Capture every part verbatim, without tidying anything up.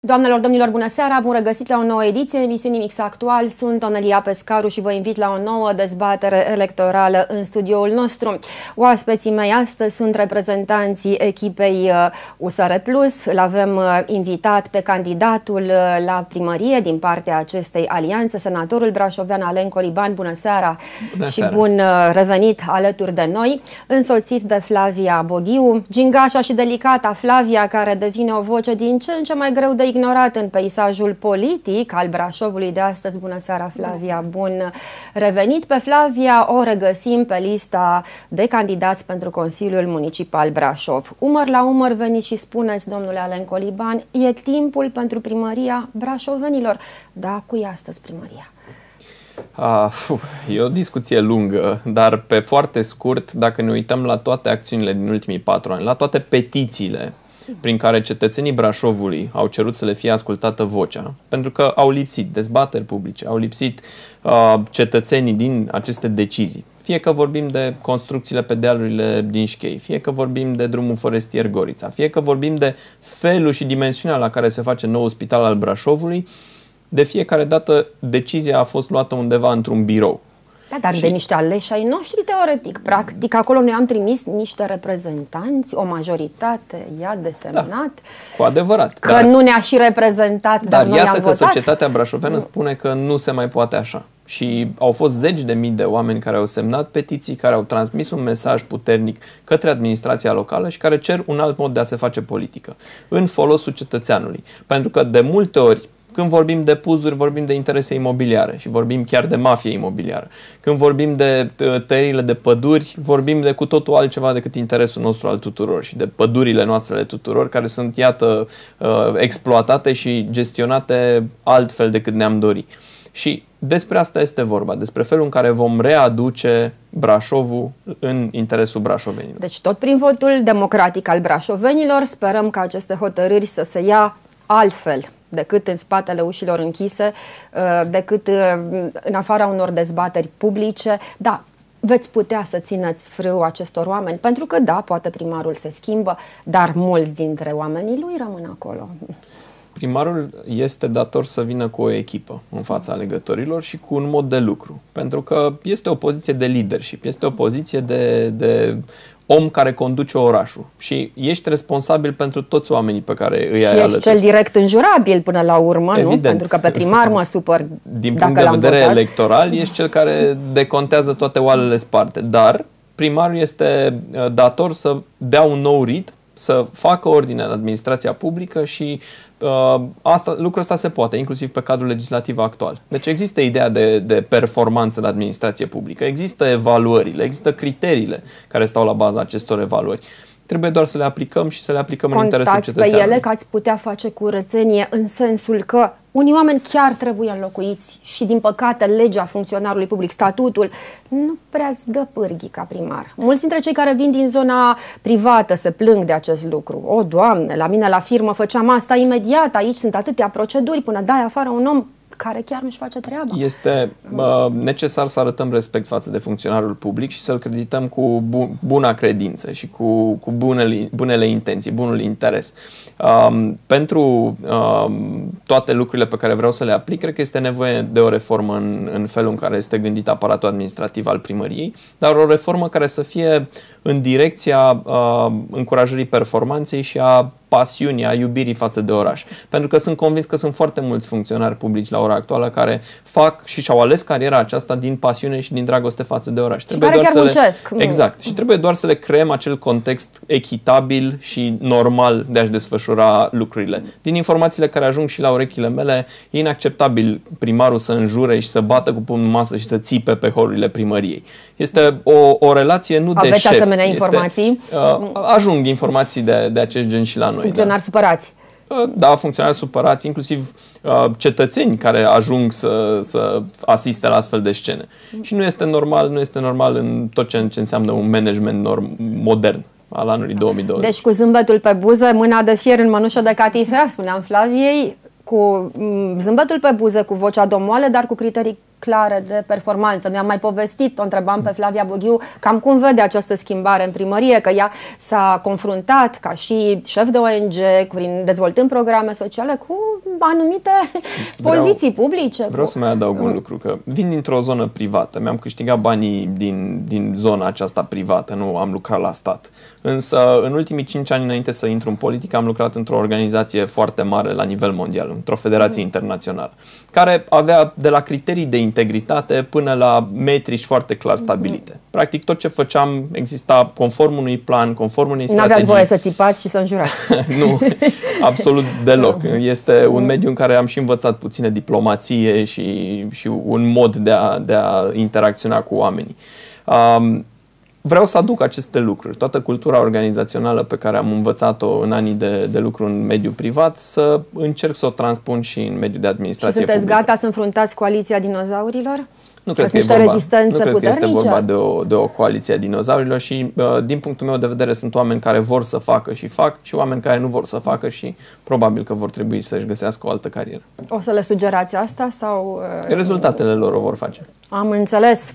Doamnelor, domnilor, bună seara! Bun regăsit la o nouă ediție emisiunii Mix Actual. Sunt Onelia Pescaru și vă invit la o nouă dezbatere electorală în studioul nostru. Oaspeții mei astăzi sunt reprezentanții echipei U S R Plus. Îl avem invitat pe candidatul la primărie din partea acestei alianțe, senatorul brașovean Alen Coliban. Bună seara! Bună și seara. Bun revenit alături de noi, însoțit de Flavia Boghiu, gingașa și delicata Flavia, care devine o voce din ce în ce mai greu de ignorat în peisajul politic al Brașovului de astăzi. Bună seara, Flavia! Bun revenit! Pe Flavia o regăsim pe lista de candidați pentru Consiliul Municipal Brașov. Umăr la umăr veniți și spuneți, domnule Alen Coliban, e timpul pentru primăria brașovenilor. Da, cui e astăzi primăria? Ah, uf, e o discuție lungă, dar pe foarte scurt, dacă ne uităm la toate acțiunile din ultimii patru ani, la toate petițiile prin care cetățenii Brașovului au cerut să le fie ascultată vocea, pentru că au lipsit dezbateri publice, au lipsit uh, cetățenii din aceste decizii. Fie că vorbim de construcțiile pe dealurile din Șchei, fie că vorbim de drumul forestier Gorița, fie că vorbim de felul și dimensiunea la care se face noul spital al Brașovului, de fiecare dată decizia a fost luată undeva într-un birou. Da, dar și de niște aleși ai noștri, teoretic. Practic, acolo noi am trimis niște reprezentanți, o majoritate i-a desemnat. Da, cu adevărat. Că dar, nu ne-a și reprezentat, dar, dar noi iată am că votat. societatea brașoveană spune că nu se mai poate așa. Și au fost zeci de mii de oameni care au semnat petiții, care au transmis un mesaj puternic către administrația locală și care cer un alt mod de a se face politică, în folosul cetățeanului. Pentru că de multe ori, când vorbim de puzuri, vorbim de interese imobiliare și vorbim chiar de mafie imobiliară. Când vorbim de tăierile de păduri, vorbim de cu totul altceva decât interesul nostru al tuturor și de pădurile noastre ale tuturor, care sunt, iată, exploatate și gestionate altfel decât ne-am dori. Și despre asta este vorba, despre felul în care vom readuce Brașovul în interesul brașovenilor. Deci tot prin votul democratic al brașovenilor sperăm ca aceste hotărâri să se ia altfel decât în spatele ușilor închise, decât în afara unor dezbateri publice. Da, veți putea să țineți frâu acestor oameni, pentru că da, poate primarul se schimbă, dar mulți dintre oamenii lui rămân acolo. Primarul este dator să vină cu o echipă în fața alegătorilor și cu un mod de lucru, pentru că este o poziție de leadership, este o poziție de, de om care conduce orașul și ești responsabil pentru toți oamenii pe care îi ai alături. Și ești cel direct înjurabil până la urmă, evident, nu? Pentru că pe primar mă supăr din punct de vedere votat. electoral, ești cel care decontează toate oalele sparte, dar primarul este dator să dea un nou ritm, să facă ordine în administrația publică și uh, asta, lucrul ăsta se poate, inclusiv pe cadrul legislativ actual. Deci există ideea de, de performanță în administrație publică, există evaluările, există criteriile care stau la baza acestor evaluări. Trebuie doar să le aplicăm și să le aplicăm Contați în interesul cetățeanului. pe ele că ați putea face curățenie în sensul că unii oameni chiar trebuie înlocuiți și, din păcate, legea funcționarului public, statutul, nu prea îți dă pârghii ca primar. Mulți dintre cei care vin din zona privată se plâng de acest lucru. O, Doamne, la mine la firmă făceam asta imediat, aici sunt atâtea proceduri până dai afară un om care chiar nu-și face treaba. Este uh, necesar să arătăm respect față de funcționarul public și să-l credităm cu bu buna credință și cu, cu bunele, bunele intenții, bunul interes. Um, pentru um, toate lucrurile pe care vreau să le aplic, cred că este nevoie de o reformă în, în felul în care este gândit aparatul administrativ al primăriei, dar o reformă care să fie în direcția uh, încurajării performanței și a pasiunii, a iubirii față de oraș. Pentru că sunt convins că sunt foarte mulți funcționari publici la ora actuală care fac și și-au ales cariera aceasta din pasiune și din dragoste față de oraș. Trebuie doar să muncesc. le... Exact. Și trebuie doar să le creăm acel context echitabil și normal de a-și desfășura lucrurile. Din informațiile care ajung și la urechile mele, e inacceptabil primarul să înjure și să bată cu pumnul în masă și să țipe pe holurile primăriei. Este o, o relație nu Aveți de șef. Aveți asemenea informații? Este, uh, ajung informații de, de acest gen și la noi. Funcționari da. supărați. Da, funcționari supărați, inclusiv uh, cetățeni care ajung să, să asiste la astfel de scene. Și nu este normal, nu este normal în tot ce, ce înseamnă un management norm, modern al anului două mii douăzeci. Deci cu zâmbetul pe buză, mâna de fier în mănușă de catifea, spuneam Flaviei, cu zâmbetul pe buze, cu vocea domoală, dar cu criterii clare de performanță. Noi am mai povestit, o întrebam pe Flavia Boghiu, cam cum vede această schimbare în primărie, că ea s-a confruntat ca și șef de O N G, prin dezvoltând programe sociale, cu anumite vreau, poziții publice. Vreau să mai adaug un lucru, că vin dintr-o zonă privată, mi-am câștigat banii din, din zona aceasta privată, nu am lucrat la stat. Însă, în ultimii cinci ani înainte să intru în politică, am lucrat într-o organizație foarte mare la nivel mondial, într-o federație mm. internațională, care avea de la criterii de integritate până la metrici foarte clar stabilite. Mm. Practic, tot ce făceam exista conform unui plan, conform unei strategii. N-aveați voie să țipați și să înjurați. Nu, absolut deloc. Este un mediu în care am și învățat puțină diplomație și, și un mod de a, de a interacționa cu oamenii. Um, vreau să aduc aceste lucruri, toată cultura organizațională pe care am învățat-o în anii de, de lucru în mediul privat, să încerc să o transpun și în mediul de administrație publică. Și sunteți gata să înfruntați coaliția dinozaurilor? Nu cred, că e, vorba, nu cred că este vorba de o, de o coaliție a dinozaurilor și uh, din punctul meu de vedere sunt oameni care vor să facă și fac și oameni care nu vor să facă și probabil că vor trebui să-și găsească o altă carieră. O să le sugerați asta sau... Uh, Rezultatele lor o vor face. Am înțeles.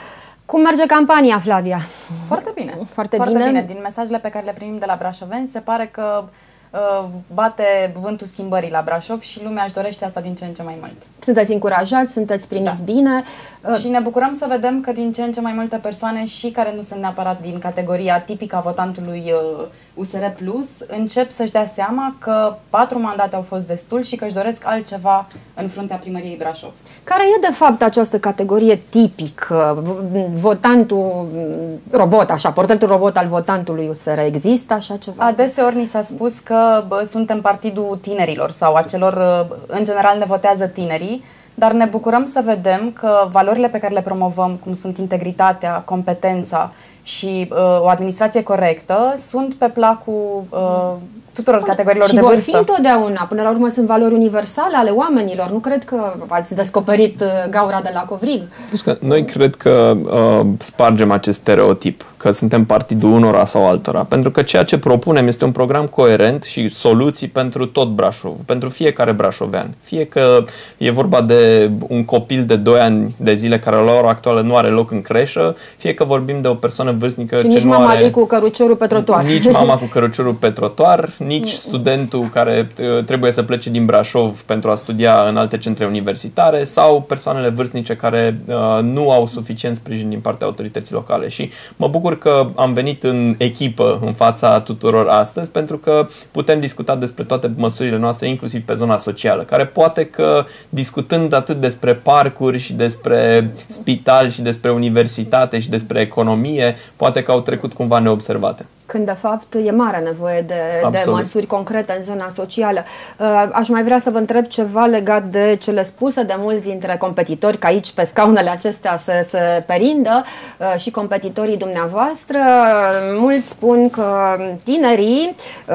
Cum merge campania, Flavia? Foarte bine. Foarte, Foarte bine. bine. Din mesajele pe care le primim de la brașoveni se pare că uh, bate vântul schimbării la Brașov și lumea își dorește asta din ce în ce mai mult. Sunteți încurajați, sunteți primiți da. bine. Uh, și ne bucurăm să vedem că din ce în ce mai multe persoane și care nu sunt neapărat din categoria tipică a votantului uh, U S R Plus încep să-și dea seama că patru mandate au fost destul și că își doresc altceva în fruntea primăriei Brașov. Care e de fapt această categorie tipică? Votantul robot, așa, portretul robot al votantului U S R, există așa ceva? Adeseori ni s-a spus că bă, suntem partidul tinerilor sau a celor, în general ne votează tinerii, dar ne bucurăm să vedem că valorile pe care le promovăm, cum sunt integritatea, competența și uh, o administrație corectă, sunt pe placul uh, tuturor categoriilor și de vârstă. Și vor fi întotdeauna, până la urmă sunt valori universale ale oamenilor, nu cred că ați descoperit gaura de la Covrig. Că noi cred că uh, spargem acest stereotip, că suntem partidul unora sau altora, pentru că ceea ce propunem este un program coerent și soluții pentru tot Brașov, pentru fiecare brașovean. Fie că e vorba de un copil de doi ani de zile care la ora actuală nu are loc în creșă, fie că vorbim de o persoană vârstnică și ce nici nu mama are... cu căruciorul pe trotuar. Nici mama cu căruciorul pe trotuar, nici studentul care trebuie să plece din Brașov pentru a studia în alte centre universitare sau persoanele vârstnice care uh, nu au suficient sprijin din partea autorității locale. Și mă bucur că am venit în echipă în fața tuturor astăzi pentru că putem discuta despre toate măsurile noastre, inclusiv pe zona socială, care poate că discutând atât despre parcuri și despre spital și despre universitate și despre economie, poate că au trecut cumva neobservate. Când de fapt e mare nevoie de, de măsuri concrete în zona socială. Aș mai vrea să vă întreb ceva legat de cele spuse de mulți dintre competitori, că aici pe scaunele acestea se, se perindă și competitorii dumneavoastră. Mulți spun că tinerii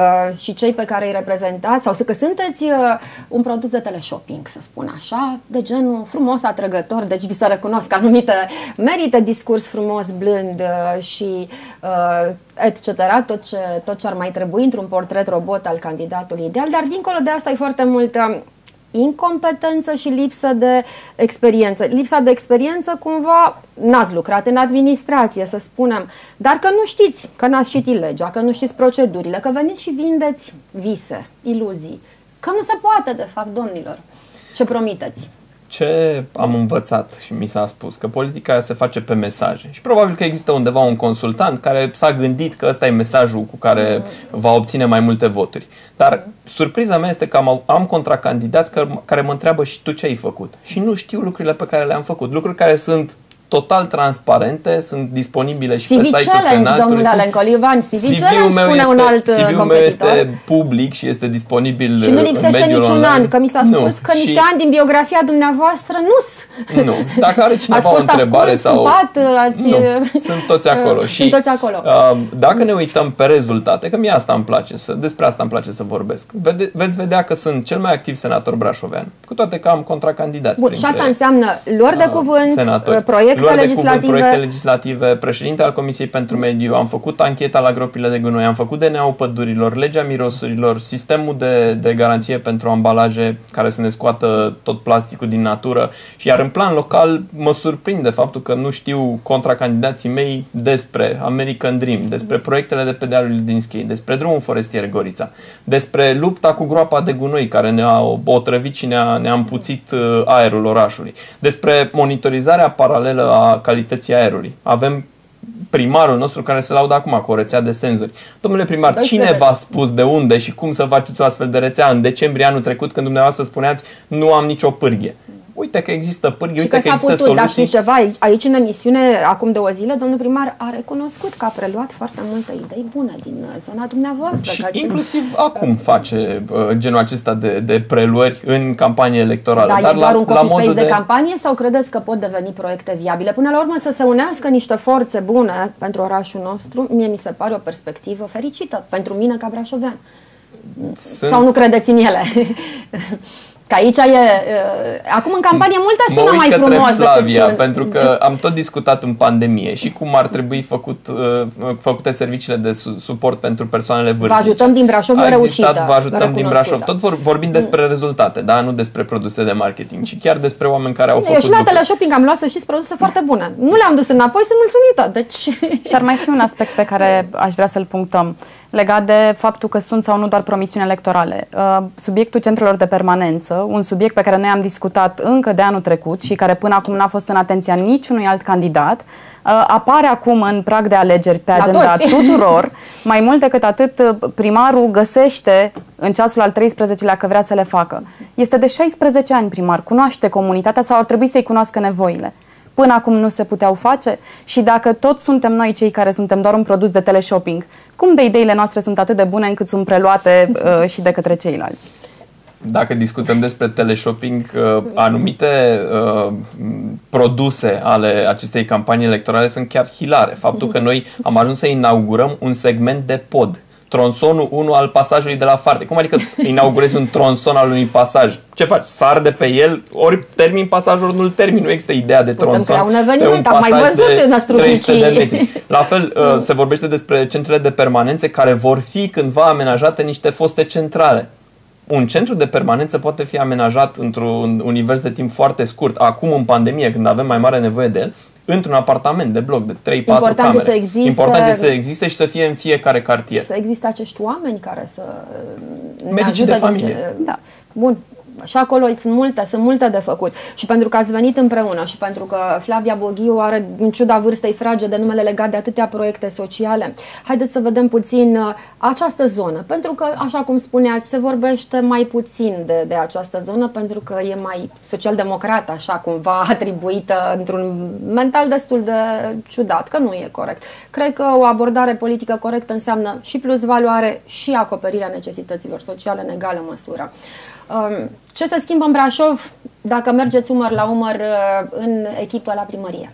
și cei pe care îi reprezentați, sau că sunteți un produs de teleshopping, să spun așa, de genul frumos, atrăgător, deci vi se recunosc anumite merite, discurs frumos, blând și et cetera, tot ce, tot ce ar mai trebui într-un portret robot al candidatului ideal, dar dincolo de asta e foarte multă incompetență și lipsă de experiență. Lipsa de experiență, cumva, n-ați lucrat în administrație, să spunem, dar că nu știți, că n-ați citit legea, că nu știți procedurile, că veniți și vindeți vise, iluzii, că nu se poate, de fapt, domnilor. Ce promiteți? Ce am învățat și mi s-a spus? Că politica se face pe mesaje. Și probabil că există undeva un consultant care s-a gândit că ăsta e mesajul cu care va obține mai multe voturi. Dar surpriza mea este că am, am contracandidați care, care mă întreabă și tu ce ai făcut? Și nu știu lucrurile pe care le-am făcut. Lucruri care sunt total transparente, sunt disponibile și C V pe site-ul Senatului. Domnule Alencolivan, C V Challenge spune este, un alt C V-ul meu este competitor. public și este disponibil și nu lipsește niciun online. an, că mi s-a spus nu. că niște și... ani din biografia dumneavoastră nu Nu, dacă are cineva o întrebare ascuns, sau... Supat, ați... Nu, sunt toți acolo. Sunt și, toți acolo. Uh, dacă ne uităm pe rezultate, că mie asta îmi place, să, despre asta îmi place să vorbesc, vede, veți vedea că sunt cel mai activ senator brașovean, cu toate că am contracandidați. Bun, și asta înseamnă luări de cuvânt, senatori. proiecte proiecte legislative. Cuvânt, proiecte legislative, președinte al Comisiei pentru Mediu, am făcut ancheta la gropile de gunoi, am făcut D N A-ul pădurilor, legea mirosurilor, sistemul de, de garanție pentru ambalaje care să ne scoată tot plasticul din natură. Și iar în plan local mă surprinde faptul că nu știu contracandidații mei despre American Dream, despre proiectele de pe dealul din Schi, despre drumul forestier Gorița, despre lupta cu groapa de gunoi care ne-a otrăvit și ne-a, ne-a împuțit aerul orașului, despre monitorizarea paralelă a calității aerului. Avem primarul nostru care se laudă acum cu o rețea de senzori. Domnule primar, cine v-a spus de unde și cum să faceți o astfel de rețea în decembrie anul trecut, când dumneavoastră spuneați nu am nicio pârghie? Uite că există pârghii, uite că, că există putut, soluții. Dar știți ceva, aici în emisiune, acum două zile, domnul primar a recunoscut că a preluat foarte multe idei bune din zona dumneavoastră. Și inclusiv acum face uh, genul acesta de, de preluări în campanie electorală. Dar, dar e doar la, un copy-paste de... de campanie sau credeți că pot deveni proiecte viabile? Până la urmă să se unească niște forțe bune pentru orașul nostru, mie mi se pare o perspectivă fericită pentru mine ca brașovean. Sunt... Sau nu credeți în ele? Că aici e... Uh, acum în campanie multe sună mai frumos Flavia, decât... pentru că am tot discutat în pandemie și cum ar trebui făcut, uh, făcute serviciile de su suport pentru persoanele vârstnice. Vă ajutăm din Brașov, a existat, reușită, vă ajutăm din Brașov. Tot vor, vorbim despre rezultate, da? Nu despre produse de marketing, ci chiar despre oameni care au Eu făcut și la teleshopping am luat, să știți, produse foarte bune. Nu le-am dus înapoi, sunt mulțumită. Deci... Și ar mai fi un aspect pe care aș vrea să-l punctăm, legat de faptul că sunt sau nu doar promisiuni electorale. Subiectul centrelor de permanență, un subiect pe care noi am discutat încă de anul trecut și care până acum n-a fost în atenția niciunui alt candidat, apare acum în prag de alegeri pe agenda tuturor. Mai mult decât atât, primarul găsește în ceasul al treisprezecelea că vrea să le facă. Este de șaisprezece ani primar, cunoaște comunitatea sau ar trebui să-i cunoască nevoile. Până acum nu se puteau face și dacă tot suntem noi cei care suntem doar un produs de teleshopping, cum de ideile noastre sunt atât de bune încât sunt preluate uh, și de către ceilalți? Dacă discutăm despre teleshopping, uh, anumite uh, produse ale acestei campanii electorale sunt chiar hilare. Faptul că noi am ajuns să inaugurăm un segment de pod. Tronsonul unu al pasajului de la Farte. Cum adică inaugurezi un tronson al unui pasaj? Ce faci? Sar de pe el? Ori termin pasajul, ori nu-l termin. Nu există ideea de tronson un eveniment, pe un pasaj mai văzut de în trei sute de metri. La fel, uh, se vorbește despre centrele de permanențe care vor fi cândva amenajate niște foste centrale. Un centru de permanență poate fi amenajat într-un univers de timp foarte scurt, acum în pandemie, când avem mai mare nevoie de el, într-un apartament de bloc de trei patru camere. Să existe, Important este să existe și să fie în fiecare cartier. Și să existe acești oameni care să ne Medicii de familie. De... Da. Bun. Și acolo sunt multe, sunt multe de făcut. Și pentru că ați venit împreună și pentru că Flavia Boghiu are, în ciuda vârstei frage, de numele legat de atâtea proiecte sociale, haideți să vedem puțin această zonă. Pentru că, așa cum spuneați, se vorbește mai puțin de, de această zonă, pentru că e mai social-democrată, așa cumva atribuită într-un mental destul de ciudat, că nu e corect. Cred că o abordare politică corectă înseamnă și plus valoare și acoperirea necesităților sociale în egală măsură. Ce se schimbă în Brașov dacă mergeți umăr la umăr în echipă la primărie?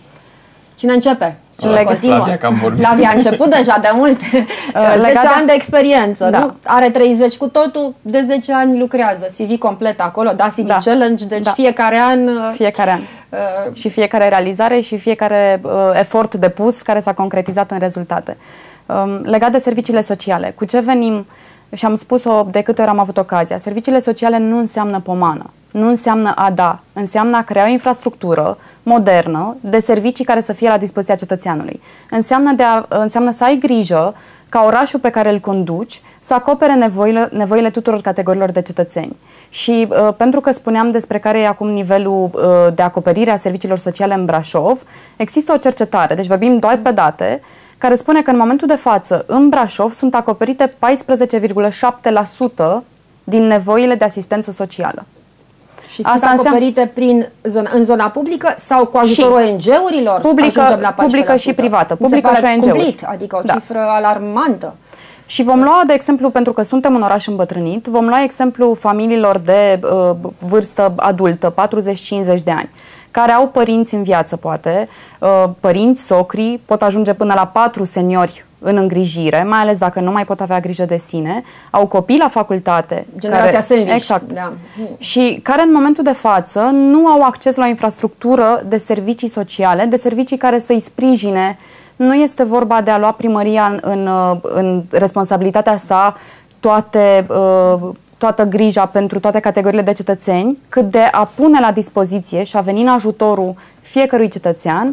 Cine începe? Cine continuă? Flavia, că am vorbit. Flavia a început deja de mult. zece ani de experiență. Da. Nu? Are treizeci cu totul, de zece ani lucrează. C V complet acolo, da, C V da. Challenge, deci da. fiecare an... Fiecare an. Uh, și fiecare realizare și fiecare uh, efort depus care s-a concretizat în rezultate. Um, legat de serviciile sociale, cu ce venim... Și am spus-o de câte ori am avut ocazia. Serviciile sociale nu înseamnă pomană, nu înseamnă a da, înseamnă a crea o infrastructură modernă de servicii care să fie la dispoziția cetățeanului. Înseamnă, de a, înseamnă să ai grijă ca orașul pe care îl conduci să acopere nevoile, nevoile tuturor categoriilor de cetățeni. Și uh, pentru că spuneam despre care e acum nivelul uh, de acoperire a serviciilor sociale în Brașov, există o cercetare, deci vorbim doar pe date, care spune că în momentul de față, în Brașov, sunt acoperite paisprezece virgulă șapte la sută din nevoile de asistență socială. Și Asta sunt acoperite înseamnă... prin zona, în zona publică sau cu ajutorul O N G-urilor? Publică, publică și privată. Publică și O N G-uri. Adică o cifră da. alarmantă. Și vom lua, de exemplu, pentru că suntem un oraș îmbătrânit, vom lua exemplu familiilor de uh, vârstă adultă, patruzeci cincizeci de ani, care au părinți în viață, poate, uh, părinți, socri, pot ajunge până la patru seniori în îngrijire, mai ales dacă nu mai pot avea grijă de sine, au copii la facultate. Generația care, sandwich. Exact. Da. Și care în momentul de față nu au acces la o infrastructură de servicii sociale, de servicii care să-i sprijine. Nu este vorba de a lua primăria în, în, în responsabilitatea sa toate, toată grija pentru toate categoriile de cetățeni, cât de a pune la dispoziție și a veni în ajutorul fiecărui cetățean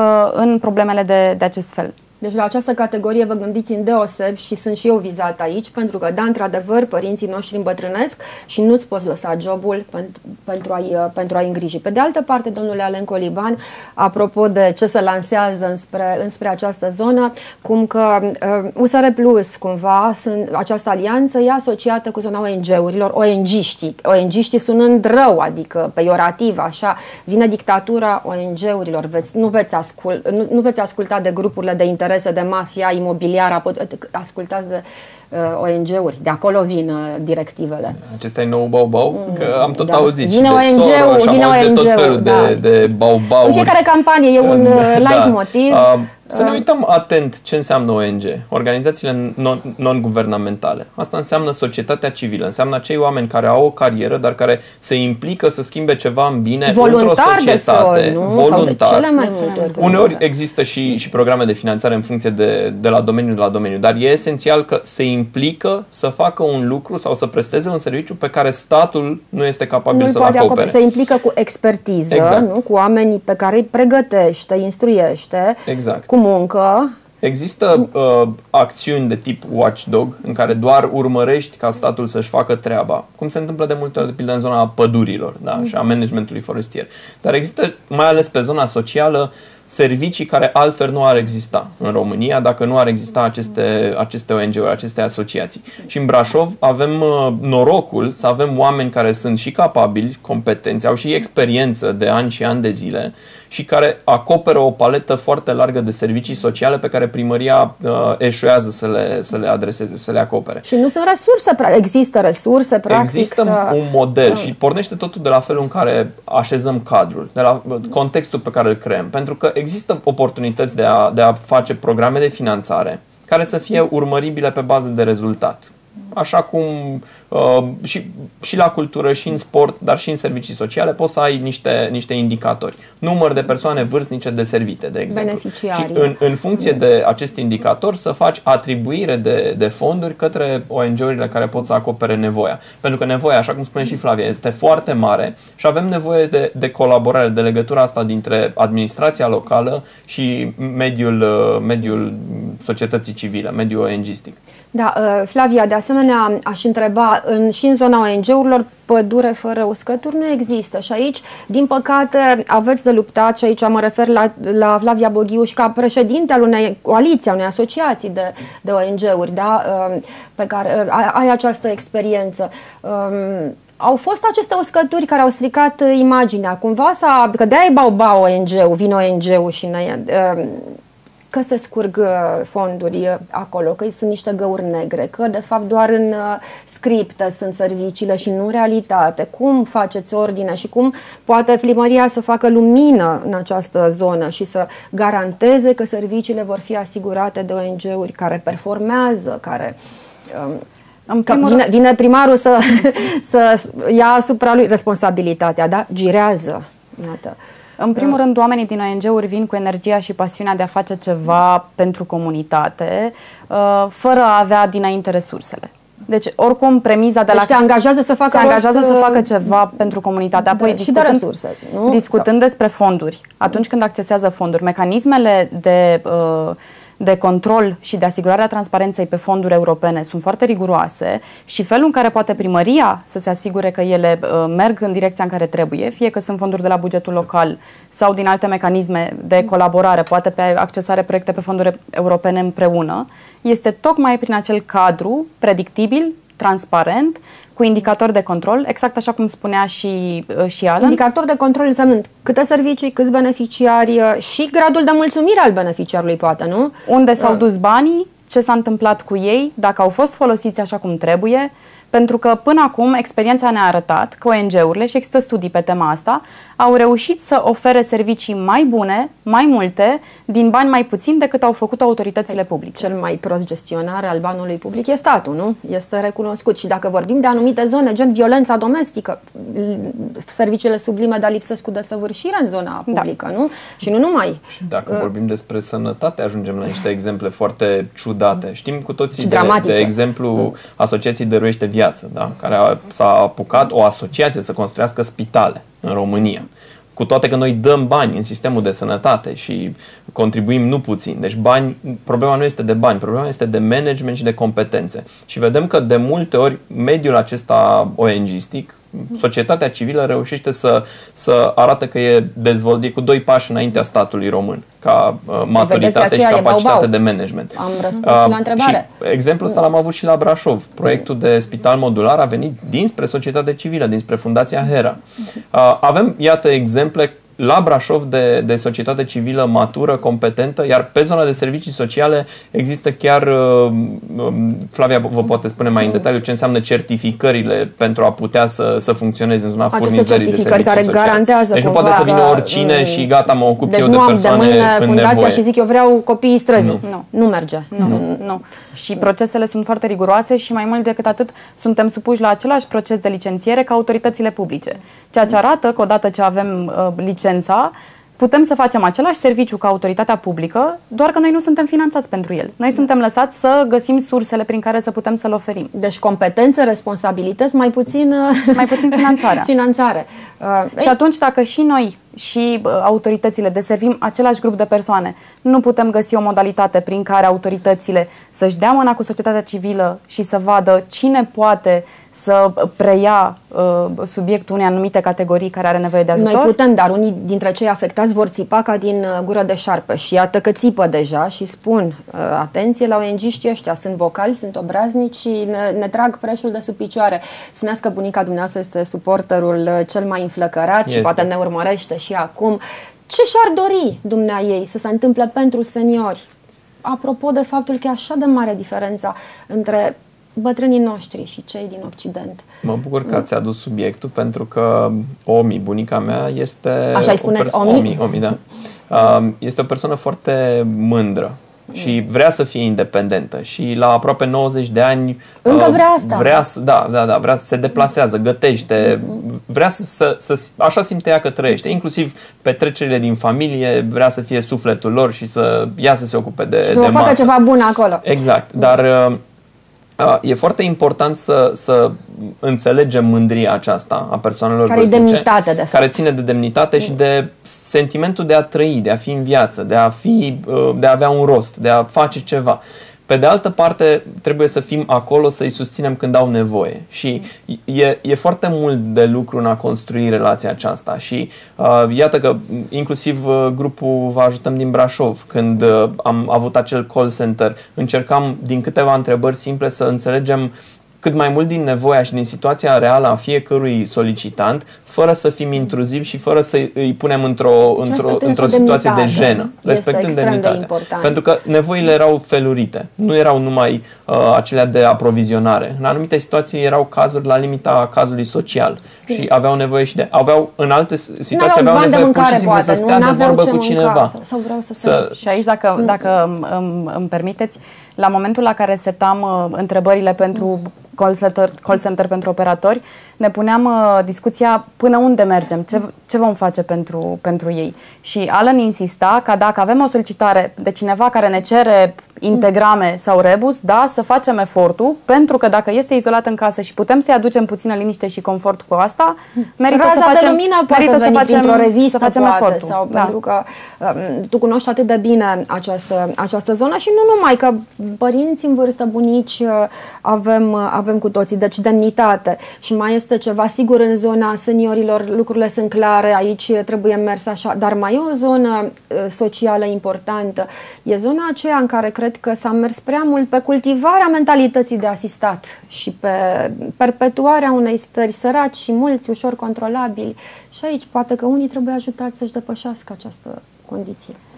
în problemele de, de acest fel. Deci la această categorie vă gândiți îndeoseb și sunt și eu vizat aici, pentru că, da, într-adevăr, părinții noștri îmbătrânesc și nu-ți poți lăsa jobul pentru, pentru a-i pentru a-i îngriji. Pe de altă parte, domnule Alen Coliban, apropo de ce se lansează înspre, înspre această zonă, cum că uh, U S R Plus, cumva, sunt, această alianță e asociată cu zona O N G-urilor, O N G-știi. O N G-știi sunând rău, adică peiorativ, așa, vine dictatura O N G-urilor. Veți, nu, veți ascul, nu, nu veți asculta de grupurile de interes de mafia imobiliară, ascultați de uh, O N G-uri. De acolo vin uh, directivele. Acesta e nou bau-bau? Mm, că am tot da. auzit vine și de Soros și am auzit de tot felul da. de, de bau-bauri. În fiecare campanie e un uh, light da. motiv. Uh, să ne uităm atent ce înseamnă O N G, organizațiile non-guvernamentale. Asta înseamnă societatea civilă, înseamnă acei oameni care au o carieră, dar care se implică să schimbe ceva în bine într-o societate. De sol, voluntar. Cele mai multe Uneori există și, și programe de finanțare în funcție de, de la domeniu la domeniu, dar e esențial că se implică să facă un lucru sau să presteze un serviciu pe care statul nu este capabil să-l acopere. acopere. Se implică cu expertiză, exact. Nu? Cu oamenii pe care îi pregătește, instruiește, exact. cu muncă. Există uh, acțiuni de tip watchdog în care doar urmărești ca statul să-și facă treaba, cum se întâmplă de multe ori, de pildă, în zona pădurilor, da, și a managementului forestier. Dar există, mai ales pe zona socială, servicii care altfel nu ar exista în România dacă nu ar exista aceste, aceste O N G-uri, aceste asociații. Și în Brașov avem uh, norocul să avem oameni care sunt și capabili, competenți, au și experiență de ani și ani de zile și care acoperă o paletă foarte largă de servicii sociale pe care primăria uh, eșuează să le, să le adreseze, să le acopere. Și nu sunt resurse, există resurse, practic. Există să... un model da. Și pornește totul de la felul în care așezăm cadrul, de la contextul pe care îl creăm. Pentru că există oportunități de a, de a face programe de finanțare care să fie urmăribile pe bază de rezultat. Așa cum uh, și, și la cultură, și în sport, dar și în servicii sociale poți să ai niște, niște indicatori. Număr de persoane vârstnice deservite, de exemplu. Și în, în funcție de acest indicator să faci atribuire de, de fonduri către O N G-urile care pot să acopere nevoia. Pentru că nevoia, așa cum spune și Flavia, este foarte mare și avem nevoie de, de colaborare, de legătura asta dintre administrația locală și mediul, mediul societății civile, mediul O N G-istic. Da, Flavia, de asemenea, aș întreba, în, și în zona O N G-urilor, pădure fără uscături nu există și aici, din păcate, aveți de luptat și aici mă refer la, la Flavia Boghiu și ca președinte al unei coaliții, a unei asociații de, de O N G-uri, da, pe care ai această experiență. Au fost aceste uscături care au stricat imaginea, cumva, să, că de-aia e bau-bau O N G-ul, vine O N G-ul și ne... că se scurg fonduri acolo, că sunt niște găuri negre, că de fapt doar în scriptă sunt serviciile și nu în realitate. Cum faceți ordine și cum poate primăria să facă lumină în această zonă și să garanteze că serviciile vor fi asigurate de O N G-uri care performează, care... În primul vine, vine primarul să, să ia asupra lui responsabilitatea, da? Girează. Iată. În primul rând, oamenii din O N G-uri vin cu energia și pasiunea de a face ceva pentru comunitate, fără a avea dinainte resursele. Deci, oricum, premiza de deci la... se angajează să facă, se angajează rost, să facă ceva pentru comunitate. Apoi, de, discutând, și de resurse, nu? discutând Sau. despre fonduri, atunci când accesează fonduri, mecanismele de... Uh, de control și de asigurarea transparenței pe fonduri europene sunt foarte riguroase și felul în care poate primăria să se asigure că ele uh, merg în direcția în care trebuie, fie că sunt fonduri de la bugetul local sau din alte mecanisme de colaborare, poate pe accesare proiecte pe fonduri europene împreună, este tocmai prin acel cadru predictibil, transparent, cu indicatori de control, exact așa cum spunea și, și Alan. Indicator de control înseamnă câte servicii, câți beneficiari și gradul de mulțumire al beneficiarului, poate, nu? Unde s-au dus banii, ce s-a întâmplat cu ei, dacă au fost folosiți așa cum trebuie, Pentru că până acum experiența ne-a arătat că O N G-urile, și există studii pe tema asta, au reușit să ofere servicii mai bune, mai multe, din bani mai puțin decât au făcut autoritățile publice. Cel mai prost gestionar al banului public e statul, nu? Este recunoscut. Și dacă vorbim de anumite zone, gen violența domestică, serviciile sublime, dar lipsesc cu desăvârșire în zona publică, da. Nu? Și nu numai. Și dacă uh, vorbim despre sănătate, ajungem la niște exemple foarte ciudate. Știm cu toții de, de exemplu mm. Asociației Dăruiește Viață, da? Care s-a apucat o asociație să construiască spitale în România. Cu toate că noi dăm bani în sistemul de sănătate și contribuim nu puțin. Deci bani, problema nu este de bani, problema este de management și de competențe. Și vedem că de multe ori mediul acesta O N G-istic, societatea civilă reușește să, să arate că e dezvoltat cu doi pași înaintea statului român, ca uh, maturitate și capacitate de management. Am răspuns uh, și la întrebare. Și exemplul ăsta l-am avut și la Brașov. Proiectul de spital modular a venit dinspre societatea civilă, dinspre Fundația Hera. Uh, avem, iată, exemple la Brașov de, de societate civilă matură, competentă, iar pe zona de servicii sociale există chiar, uh, Flavia vă poate spune mai în detaliu ce înseamnă certificările pentru a putea să, să funcționeze în zona aceste furnizării de servicii care sociale. Garantează deci nu poate să vină oricine uh, și gata, mă ocup deci eu de persoane de în fundația nevoie. Și zic eu vreau copiii străzii. Nu. Nu. Nu merge. Nu. Nu. Nu. Și procesele sunt foarte riguroase și mai mult decât atât suntem supuși la același proces de licențiere ca autoritățile publice. Ceea ce arată că odată ce avem uh, licența, putem să facem același serviciu ca autoritatea publică, doar că noi nu suntem finanțați pentru el. Noi suntem lăsați să găsim sursele prin care să putem să-l oferim. Deci competențe, responsabilități, mai puțin, mai puțin finanțarea. finanțare. Uh, și atunci, dacă și noi și uh, autoritățile deservim același grup de persoane, nu putem găsi o modalitate prin care autoritățile să-și dea mâna cu societatea civilă și să vadă cine poate să preia uh, subiectul unei anumite categorii care are nevoie de ajutor? Noi putem, dar unii dintre cei afectați vor țipa ca din uh, gură de șarpe și iată că țipă deja și spun uh, atenție la O N G-știi ăștia, sunt vocali, sunt obraznici și ne, ne trag preșul de sub picioare. Spuneați că bunica dumneavoastră este suporterul uh, cel mai înflăcărat este. Și poate ne urmărește și acum. Ce și-ar dori dumnea ei să se întâmple pentru seniori? Apropo de faptul că e așa de mare diferența între bătrânii noștri și cei din Occident. Mă bucur că ați adus subiectul, pentru că Omi, bunica mea, este... Așa-i spuneți, Omi? Omi, Omi, da. Este o persoană foarte mândră și vrea să fie independentă și la aproape nouăzeci de ani încă vrea asta. Vrea să, da, da, da, vrea să se deplasează, gătește, vrea să, să, să așa simte ea că trăiește, inclusiv petrecerile din familie, vrea să fie sufletul lor și să ea să se ocupe de, și de să facă masă. ceva bun acolo. Exact, dar e foarte important să, să înțelegem mândria aceasta a persoanelor care vârstnice, demnitate, de fapt. care ține de demnitate și de sentimentul de a trăi, de a fi în viață, de a, fi, de a avea un rost, de a face ceva. Pe de altă parte, trebuie să fim acolo să-i susținem când au nevoie. Și e, e foarte mult de lucru în a construi relația aceasta. Și uh, iată că inclusiv uh, grupul Vă Ajutăm din Brașov, când uh, am avut acel call center, încercam din câteva întrebări simple să înțelegem cât mai mult din nevoia și din situația reală a fiecărui solicitant, fără să fim intruzivi și fără să îi punem într-o într-o, într-o situație de jenă, respectând demnitatea. De Pentru că nevoile erau felurite, nu erau numai uh, acelea de aprovizionare. În anumite situații erau cazuri la limita cazului social și aveau nevoie și de... Aveau, în alte situații aveau nevoie pur și simplu să stea de vorbă cu cineva. Sau, sau vreau să să... Și aici, dacă, mm. dacă îmi, îmi permiteți, la momentul la care setam uh, întrebările pentru call center, call center pentru operatori, ne puneam uh, discuția până unde mergem, ce, ce vom face pentru, pentru ei. Și Alan insista ca dacă avem o solicitare de cineva care ne cere integrame sau rebus, da, să facem efortul, pentru că dacă este izolat în casă și putem să-i aducem puțină liniște și confort cu asta, merită Raza să facem, de lumină poate merită veni să facem, printr-o revistă, să facem poate, efortul. Sau da. Pentru că um, tu cunoști atât de bine această, această zonă și nu numai, că părinți în vârstă, bunici, uh, avem, uh, avem cu toții, deci demnitate. Și mai este ceva, sigur, în zona seniorilor lucrurile sunt clare, aici trebuie mers așa, dar mai e o zonă uh, socială importantă. E zona aceea în care cred că s-a mers prea mult pe cultivarea mentalității de asistat și pe perpetuarea unei stări săraci și mulți, ușor controlabili. Și aici poate că unii trebuie ajutați să-și depășească această condiție.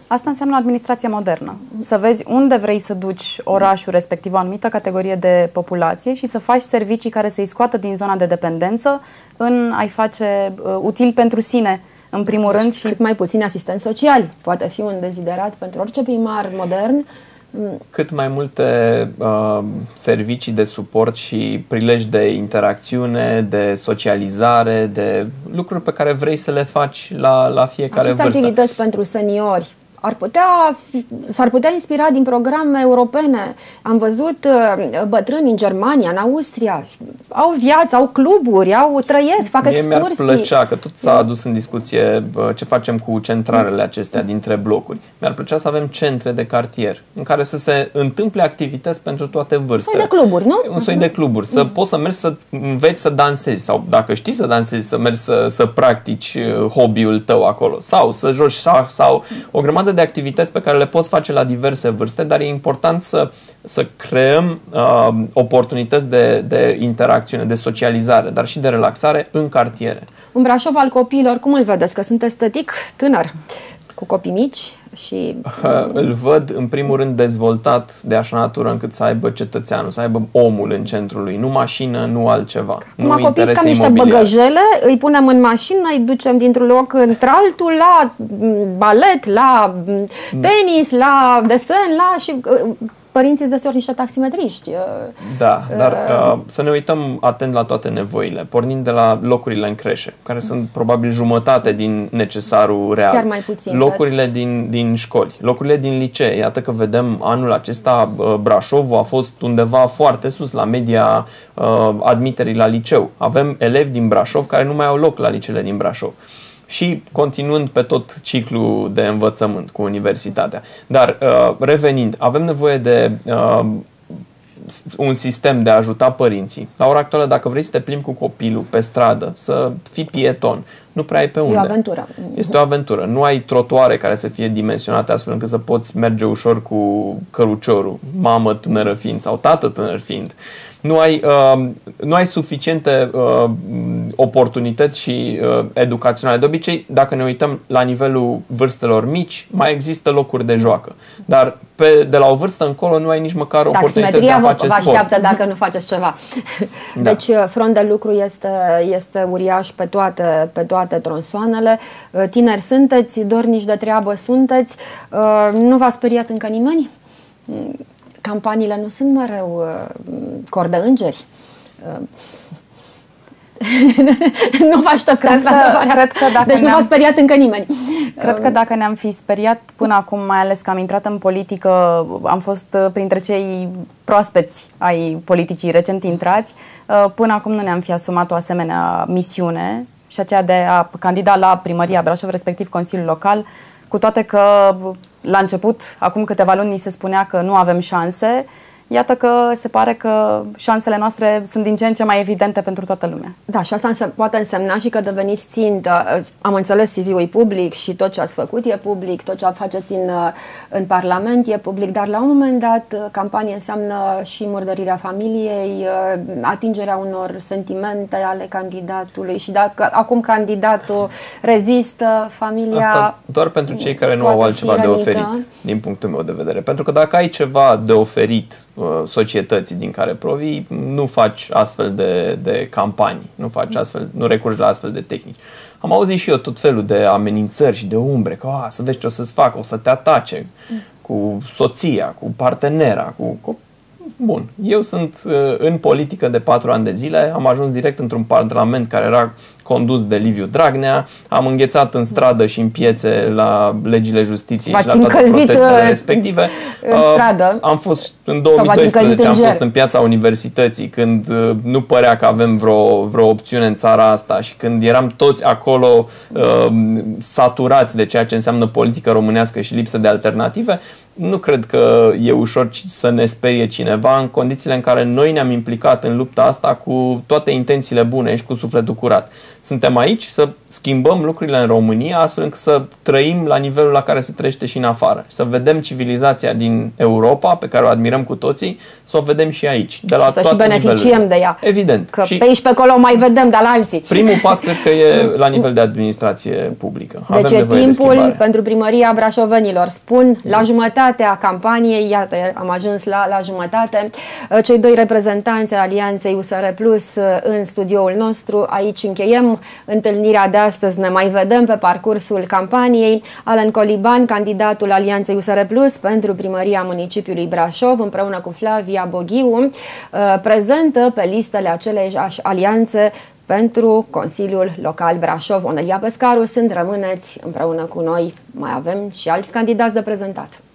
Asta înseamnă administrația modernă. Să vezi unde vrei să duci orașul respectiv, o anumită categorie de populație și să faci servicii care să-i scoată din zona de dependență în a-i face uh, util pentru sine, în primul deci, rând. Și cât mai puțini asistenți sociali. Poate fi un deziderat pentru orice primar modern. Cât mai multe uh, servicii de suport și prilej de interacțiune, de socializare, de lucruri pe care vrei să le faci la, la fiecare Aceste vârstă. Activități pentru seniori ar putea fi, s-ar putea inspira din programe europene. Am văzut uh, bătrâni în Germania, în Austria, au viață, au cluburi, au trăiesc, fac Mie excursii. mi-ar plăcea, că tot s-a adus în discuție uh, ce facem cu centralele acestea dintre blocuri. Mi-ar plăcea să avem centre de cartier în care să se întâmple activități pentru toate vârstele. Un soi de cluburi, nu? Un soi de cluburi. Să poți să mergi să înveți să dansezi sau dacă știi să dansezi, să mergi să, să practici hobby-ul tău acolo sau să joci șah sau o grămadă de activități pe care le poți face la diverse vârste, dar e important să, să creăm uh, oportunități de, de interacțiune, de socializare, dar și de relaxare în cartiere. Un Brașov al copiilor, cum îl vedeți? Că sunteți tătic tânăr, cu copii mici și... Uh, îl văd, în primul rând, dezvoltat de așa natură încât să aibă cetățeanul, să aibă omul în centrul lui, nu mașină, nu altceva. Acum copiii ca niște băgăjele, îi punem în mașină, îi ducem dintr-un loc într-altul la balet, la tenis, la desen, la... și părinții îți deseori niște taximetriști. Da, dar uh, să ne uităm atent la toate nevoile, pornind de la locurile în creșe, care sunt probabil jumătate din necesarul real. Chiar mai puțin. Locurile din, din școli, locurile din licee. Iată că vedem anul acesta Brașovul a fost undeva foarte sus, la media uh, admiterii la liceu. Avem elevi din Brașov care nu mai au loc la liceele din Brașov. Și continuând pe tot ciclul de învățământ cu universitatea. Dar uh, revenind, avem nevoie de uh, un sistem de a ajuta părinții. La ora actuală, dacă vrei să te plimbi cu copilul pe stradă, să fii pieton, nu prea ai pe unde. E o aventură. Este o aventură. Nu ai trotuare care să fie dimensionate astfel încât să poți merge ușor cu căruciorul, mamă tânără fiind sau tată tânăr fiind. Nu ai, uh, nu ai suficiente uh, oportunități și uh, educaționale. De obicei, dacă ne uităm la nivelul vârstelor mici, mai există locuri de joacă. Dar pe, de la o vârstă încolo nu ai nici măcar oportunități de a face sport. Vă așteaptă dacă nu faceți ceva. Da. Deci front de lucru este, este uriaș pe toate, pe toate tronsoanele. Tineri sunteți, dornici de treabă sunteți. Nu v-a speriat încă nimeni? Campaniile nu sunt mereu cor de îngeri. Nu vă așteptați la întrebarea asta. Deci nu v-a speriat încă nimeni. Cred că dacă ne-am fi speriat până acum, mai ales că am intrat în politică, am fost printre cei proaspeți ai politicii recent intrați, până acum nu ne-am fi asumat o asemenea misiune și aceea de a candida la primăria Brașov, respectiv Consiliul Local, cu toate că la început, acum câteva luni, ni se spunea că nu avem șanse. Iată că se pare că șansele noastre sunt din ce în ce mai evidente pentru toată lumea. Da, și asta înse- poate însemna și că deveniți țintă. Am înțeles, C V-ul e public și tot ce ați făcut e public, tot ce faceți în, în Parlament e public, dar la un moment dat campanie înseamnă și murdărirea familiei, atingerea unor sentimente ale candidatului și dacă acum candidatul rezistă, familia... Asta doar pentru cei care nu au altceva de oferit, din punctul meu de vedere. Pentru că dacă ai ceva de oferit societății din care provii, nu faci astfel de, de campanii, nu faci astfel, nu recurgi la astfel de tehnici. Am auzit și eu tot felul de amenințări și de umbre, că a, să vezi ce o să-ți facă, o să te atace cu soția, cu partenera, cu... cu... Bun, eu sunt uh, în politică de patru ani de zile, am ajuns direct într-un parlament care era condus de Liviu Dragnea, am înghețat în stradă și în piețe la legile justiției și la toate protestele respective. În stradă. Am fost în două mii doisprezece, am fost în piața Universității când uh, nu părea că avem vreo, vreo opțiune în țara asta și când eram toți acolo uh, saturați de ceea ce înseamnă politică românească și lipsă de alternative, nu cred că e ușor să ne sperie cineva în condițiile în care noi ne-am implicat în lupta asta cu toate intențiile bune și cu sufletul curat. Suntem aici să schimbăm lucrurile în România astfel încât să trăim la nivelul la care se trăiește și în afară. Să vedem civilizația din Europa, pe care o admirăm cu toții, să o vedem și aici. De la să și beneficiem nivelurile. de ea. Evident. Că și pe aici pe acolo o mai vedem, dar la alții. Primul pas cred că e la nivel de administrație publică. Avem Deci e nevoie de timpul schimbare. pentru primăria brașovenilor. Spun, la jumătatea campaniei, iată, am ajuns la, la jumătate, cei doi reprezentanți ai Alianței U S R Plus în studioul nostru. Aici încheiem întâlnirea de astăzi. Ne mai vedem pe parcursul campaniei. Alan Coliban, candidatul Alianței U S R Plus pentru primăria municipiului Brașov, împreună cu Flavia Boghiu, prezentă pe listele aceleiași alianțe pentru Consiliul Local Brașov. Onelia Pescaru sunt, rămâneți împreună cu noi. Mai avem și alți candidați de prezentat.